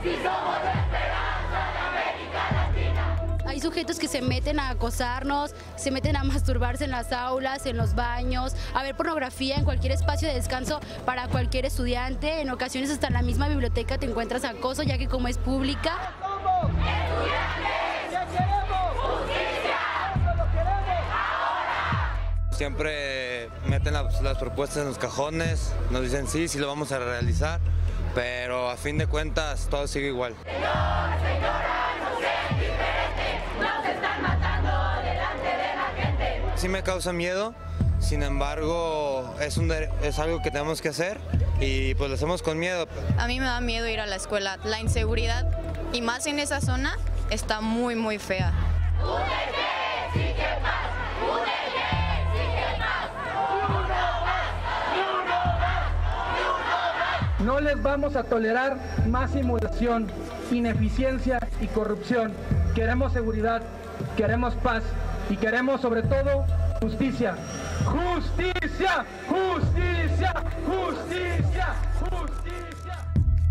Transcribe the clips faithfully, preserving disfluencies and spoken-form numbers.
Hay sujetos que se meten a acosarnos, se meten a masturbarse en las aulas, en los baños, a ver pornografía en cualquier espacio de descanso para cualquier estudiante. En ocasiones hasta en la misma biblioteca te encuentras acoso, ya que como es pública. ¡Somos estudiantes! ¿Qué queremos? ¡Justicia! ¡Lo queremos ahora! Siempre meten las, las propuestas en los cajones, nos dicen sí, sí lo vamos a realizar, pero a fin de cuentas todo sigue igual. Señora, señora, no sean indiferentes, nos están matando delante de la gente. Sí me causa miedo, sin embargo es, un, es algo que tenemos que hacer y pues lo hacemos con miedo. A mí me da miedo ir a la escuela, la inseguridad y más en esa zona está muy muy fea. ¡Únete! ¡Sigue paz! ¡Únete! ¡Sigue paz! ¡Ni uno más! ¡Ni uno más! ¡Ni uno más! No les vamos a tolerar más simulación, ineficiencia y corrupción. Queremos seguridad, queremos paz y queremos sobre todo justicia. ¡Justicia! ¡Justicia! ¡Justicia! ¡Justicia!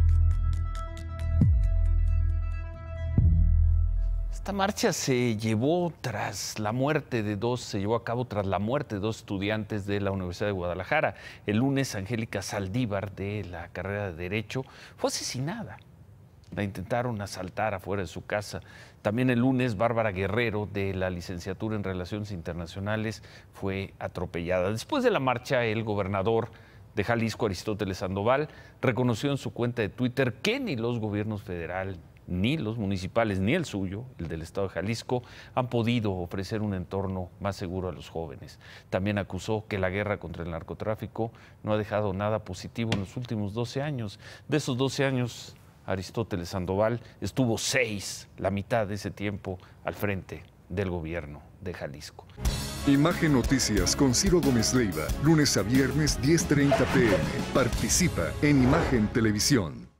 Esta marcha se llevó tras la muerte de dos, se llevó a cabo tras la muerte de dos estudiantes de la Universidad de Guadalajara. El lunes, Angélica Saldívar, de la carrera de Derecho, fue asesinada. La intentaron asaltar afuera de su casa. También el lunes, Bárbara Guerrero, de la licenciatura en Relaciones Internacionales, fue atropellada. Después de la marcha, el gobernador de Jalisco, Aristóteles Sandoval, reconoció en su cuenta de Twitter que ni los gobiernos federal, ni los municipales, ni el suyo, el del estado de Jalisco, han podido ofrecer un entorno más seguro a los jóvenes. También acusó que la guerra contra el narcotráfico no ha dejado nada positivo en los últimos doce años. De esos doce años, Aristóteles Sandoval estuvo seis, la mitad de ese tiempo, al frente del gobierno de Jalisco. Imagen Noticias con Ciro Gómez Leiva, lunes a viernes diez treinta p m Participa en Imagen Televisión.